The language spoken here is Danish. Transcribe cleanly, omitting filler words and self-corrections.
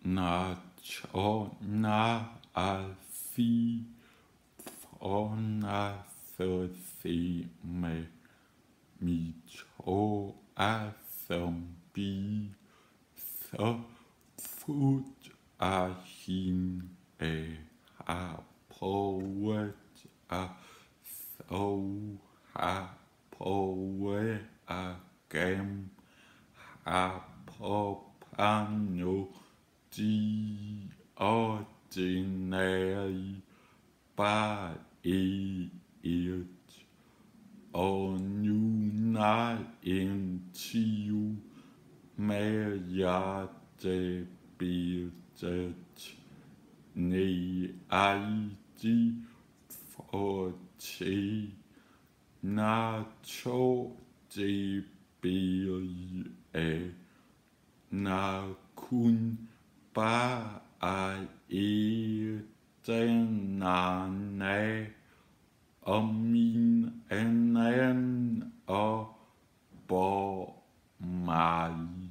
Natona alfi fona fyrthi me mito afombi so foot a hin a poet a so a poet a game a popano the ordinary by it on you not into Maria de Bildet ne ID forty nato de Bildet na kun ba a den na om min anden og bor mig.